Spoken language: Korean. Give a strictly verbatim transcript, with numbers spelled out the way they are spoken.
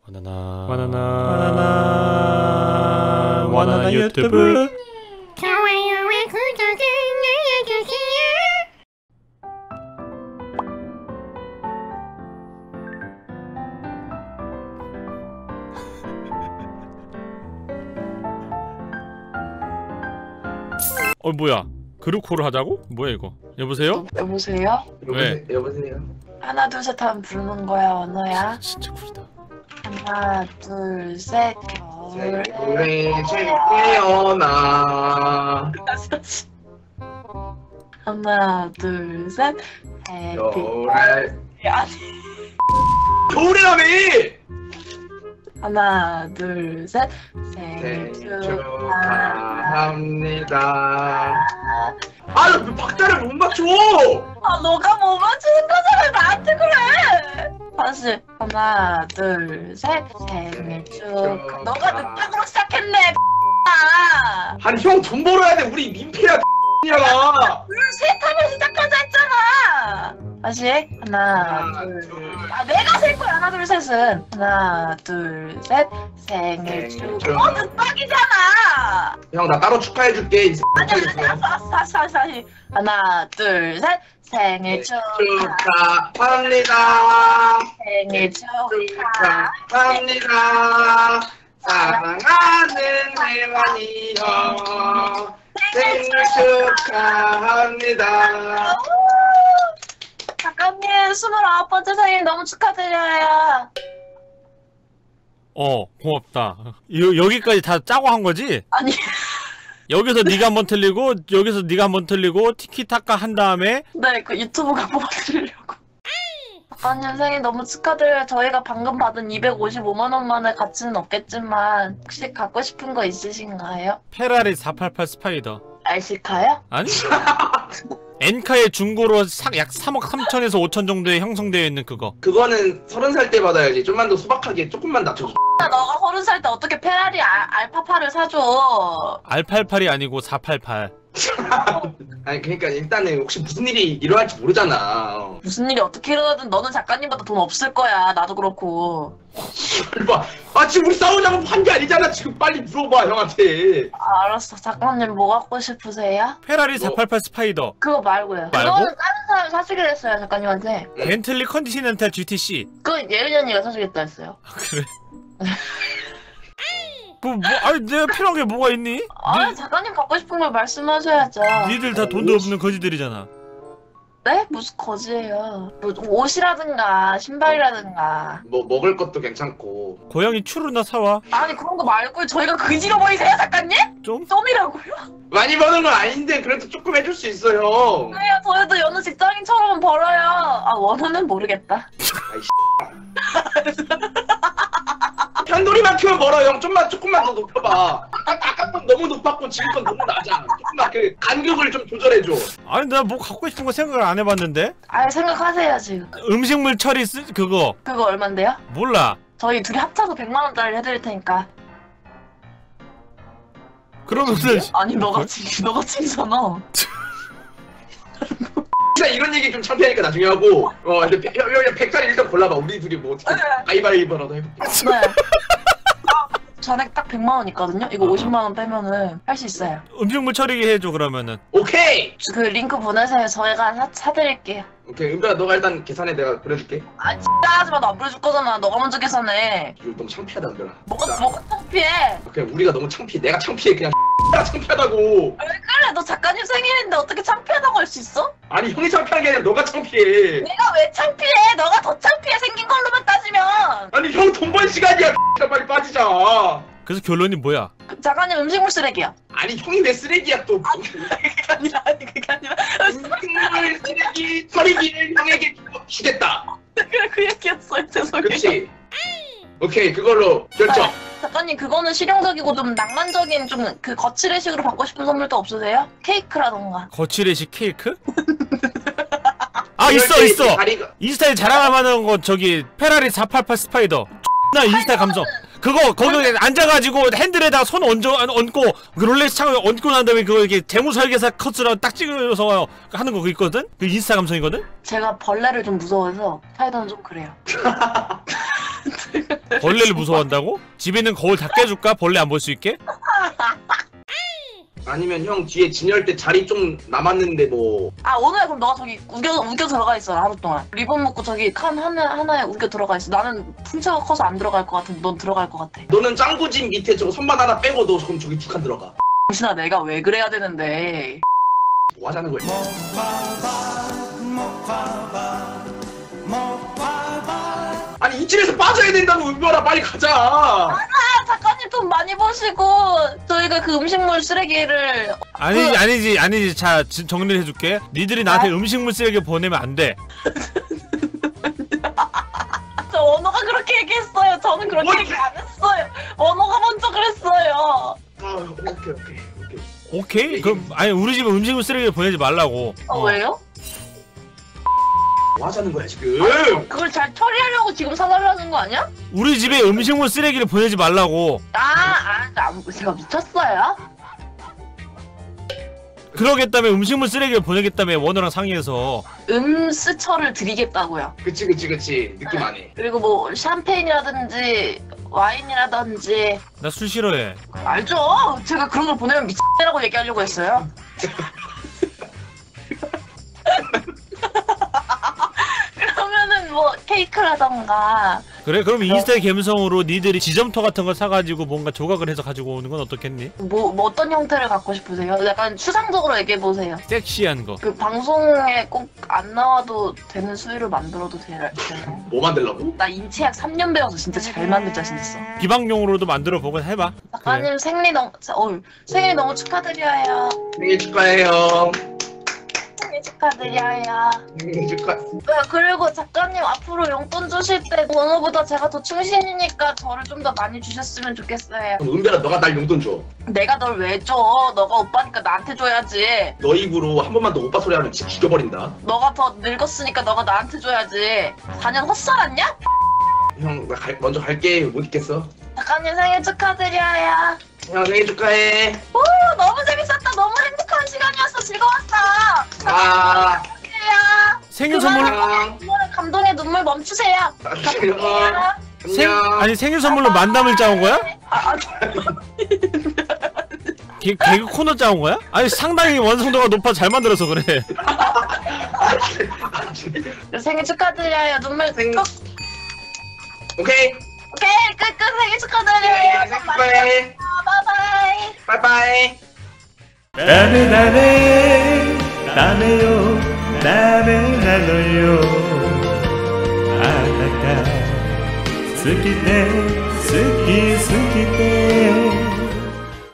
바나나 바나나 바나나 바나나 유튜브 좋아요와 구독을 눌러주세요. 어 뭐야 그룹콜을 하자고? 뭐야 이거 여보세요? 여보세요? 왜? 여보세요. 하나 둘 셋 하면 부르는 거야 언어야. 진짜 구리다. 하나 둘 셋 겨울 우리 태어나 하나 둘 셋 해피 겨울에 아니 겨울이라며! 하나 둘 셋 생일 생일 축하합니다. 축하합니다. 아, 너 박자를 못 맞춰! 아 너가 뭐 맞추는 거잖아 나한테 그래. 다시 하나 둘 셋 생일 축하. 너가 늦다고 시작했네. 아 아니, 형 돈 벌어야 돼. 우리 민폐야, 야. 둘셋 하면 시작하자 했잖아. 다시 하나 하나, 둘. 둘. 아 내가 셀 거야. 하나 둘 셋은 하나 둘 셋 생일 생일 축하. 어 늦박이잖아. 형, 나 따로 축하해줄게. 이 아니 아니 X. 다시 다시 다시 다시 하나 둘 셋 생일 축하. 축하합니다. 생일 축하. 축하합니다. 사랑하는 혜만이 형. 생일 축하합니다. 작가님 스물아홉 번째 생일 너무 축하드려요. 어 고맙다. 여, 여기까지 다 짜고 한 거지? 아니 여기서 네가 한 번 틀리고 여기서 네가 한 번 틀리고 티키타카 한 다음에 네 그 유튜브가 뽑아드리려고. 작가님 생일 너무 축하드려요. 저희가 방금 받은 이백오십오만 원만의 가치는 없겠지만 혹시 갖고 싶은 거 있으신가요? 페라리 사팔팔 스파이더. 알시카요? 아니? 엔카의 중고로 사, 약 삼억 삼천에서 오천 정도에 형성되어 있는 그거. 그거는 서른 살 때 받아야지. 좀만 더 소박하게 조금만 낮춰줘. 너가 서른 살 때 어떻게 페라리 알, 알파파를 사줘? 알팔팔이 아니고 사팔팔. 아니 그러니까 일단은 혹시 무슨 일이 일어날지 모르잖아. 무슨 일이 어떻게 일어나든 너는 작가님보다 돈 없을 거야. 나도 그렇고. 봐. 아 지금 우리 싸우자고 한 게 아니잖아. 지금 빨리 물어봐 형한테. 아, 알았어. 작가님 뭐 갖고 싶으세요? 페라리 뭐? 사팔팔 스파이더. 그거 말고요. 말고? 그거는 다른 사람이 사주기로 했어요. 작가님한테. 벤틀리 컨디시넨탈 지티씨. 그건 예은이 언니가 사주겠다 했어요. 아, 그래? 뭐, 뭐, 아니 내가 필요한 게 뭐가 있니? 아 니, 작가님 갖고 싶은 걸 말씀하셔야죠. 니들 다 돈도 없는 거지들이잖아. 네? 무슨 거지예요. 뭐 옷이라든가 신발이라든가. 뭐 먹을 것도 괜찮고. 고양이 추루나 사와. 아니 그런 거 말고 저희가 그지로 보이세요 작가님? 좀? 썸이라고요? 많이 버는 건 아닌데 그래도 조금 해줄 수 있어요. 그래요 저희도 여느 직장인처럼 벌어요. 아 원호는 모르겠다. 편돌이만 키우면 멀어 형. 좀만 조금만 더 높여봐. 아까 건 너무 높았고 지금 건 너무 낮아. 조금만 그 간격을 좀 조절해줘. 아니 나 뭐 갖고 싶은 거 생각을 안 해봤는데? 아 생각하세요 지금. 음식물 처리 쓰 그거 그거 얼만데요? 몰라. 저희 둘이 합쳐서 백만 원짜리 해드릴 테니까. 그러면은 아니 너가 지 너가 지잖아. 진짜 이런 얘기 좀 창피하니까 나중에 하고. 어 근데 백 짜리 일단 골라봐. 우리 둘이 뭐 어떻게 가위바위보라도 해볼게. 네. 전액 딱 백만 원 있거든요. 이거 오십만 원 빼면은 할 수 있어요. 음식물 처리기 해줘 그러면은. 오케이. 그 링크 보내세요. 저희가 사, 사드릴게요. 오케이 은별아 너가 일단 계산해. 내가 보내줄게. 아 진짜 하지마. 너 안 보내줄 거잖아. 너가 먼저 계산해. 이거 너무 창피하다 은별아. 뭐가 진짜. 뭐가 창피해? 그냥 우리가 너무 창피해. 내가 창피해. 그냥 가 창피하다고. 그래 너 작가님 생일인데 어떻게 창피하다고 할 수 있어? 아니 형이 창피한 게 아니라 너가 창피해. 내가 왜 창피해? 너가 더 창피해. 생긴 걸로만 따지면. 아니 형 돈 벌 시간이야. 빨리 빠지자. 그래서 결론이 뭐야? 그 작가님 음식물 쓰레기야. 아니 형이 왜 쓰레기야 또. 그게 아니라 아니 그게 아니라. 음식물 쓰레기 처리기를 형에게 주겠다. 그래 그 얘기였어요. 죄송해요. 그렇지. 오케이 그걸로 결정. 작가님 그거는 실용적이고 좀 낭만적인 좀 그 거칠의식으로 받고 싶은 선물도 없으세요? 케이크라던가. 거칠의식 케이크? 아 있어 있어! 다리가... 인스타에 자랑할 만한 거 저기 페라리 사팔팔 스파이더. 나 인스타 감성. 그거 거기 앉아가지고 핸들에다가 손 얹어 얹고 그 롤렉스 창을 얹고 난 다음에 그거 이렇게 재무 설계사 컷으로 딱 찍어서 하는 거 그거 있거든? 그 인스타 감성이거든? 제가 벌레를 좀 무서워해서 스파이더는 좀 그래요. 벌레를 무서워한다고? 집에 있는 거울 다 깨줄까? 벌레 안 볼 수 있게? 아니면 형 뒤에 진열 때 자리 좀 남았는데 뭐. 아 오늘 그럼 너가 저기 우겨 우겨 들어가 있어 하루 동안. 리본 묶고 저기 칸 하나 하나에 우겨 들어가 있어. 나는 풍차가 커서 안 들어갈 것 같은데 넌 들어갈 것 같아. 너는 짱구집 밑에 저거 선반 하나 빼고 너 그럼 저기 두 칸 들어가. 당신아 내가 왜 그래야 되는데. 뭐 하자는 거야? 아니 이 집에서 빠져야 된다고 은별아 빨리 가자. 아 작가님 돈 많이 버시고 저희가 그 음식물 쓰레기를 아니지 아니지 아니지. 자 지- 정리를 해줄게. 니들이 나한테 아? 음식물 쓰레기 보내면 안 돼. 저 원호가 그렇게 얘기했어요. 저는 그렇게 뭘? 얘기 안 했어요. 원호가 먼저 그랬어요. 아 오케이 오케이 오케이. 오케이? 그럼 아니 우리 집에 음식물 쓰레기를 보내지 말라고. 어, 왜요? 뭐 하자는 거야 지금? 그걸 잘 처리하려고 지금 사달라는 거 아니야? 우리 집에 음식물 쓰레기를 보내지 말라고. 아, 아, 아 제가 미쳤어요? 그러겠다며 음식물 쓰레기를 보내겠다며 원호랑 상의해서. 음스처를 드리겠다고요. 그치 그치 그치 느낌 안 해. 그리고 뭐 샴페인이라든지 와인이라든지 나 술 싫어해. 알죠? 제가 그런 걸 보내면 미친이라고 얘기하려고 했어요. 그러면은 뭐 케이크라던가 그래? 그럼 인스타의 감성으로 니들이 지점토 같은 걸 사가지고 뭔가 조각을 해서 가지고 오는 건 어떻겠니? 뭐, 뭐 어떤 형태를 갖고 싶으세요? 약간 추상적으로 얘기해보세요. 섹시한 거. 그 방송에 꼭 안 나와도 되는 수위를 만들어도 돼- 되나요? 뭐 만들라고? 나 인체학 삼 년 배워서 진짜 잘 만들 자신 있어. 비방용으로도 만들어 보고 해봐. 작가님 생리 너무 어, 생일 너무 축하드려요. 생일 축하해요. 생일 축하드려요. 생일 축하. 네, 그리고 작가님 앞으로 용돈 주실 때 원호보다 제가 더 충신이니까 저를 좀 더 많이 주셨으면 좋겠어요. 그럼 은별아 너가 날 용돈 줘. 내가 널 왜 줘? 너가 오빠니까 나한테 줘야지. 너 입으로 한 번만 더 오빠 소리 하면 집 죽여버린다. 너가 더 늙었으니까 너가 나한테 줘야지. 사 년 헛살았냐? 형 나 갈- 먼저 갈게. 못 있겠어. 작가님 생일 축하드려요. 형 생일 축하해. 오 너무 재밌었다. 너무 행복한 시간이었어. 즐거웠어. 아. 축하드려요. 생일 선물 안녕. 눈물, 감동의 눈물 멈추세요. 안녕. 생 아니 생일 선물로 만담을 짜온 거야? 아, 아, 개, 개그 코너 짜온 거야? 아니 상당히 완성도가 높아 잘 만들어서 그래. 생일 축하드려요. 눈물 생- 꾹. 오케이. 오케이 끝끝 생일 축하드려요. 생일 축하해. 바이바이. 빠이빠이. ダメダメダメよダメなのよあなた好きで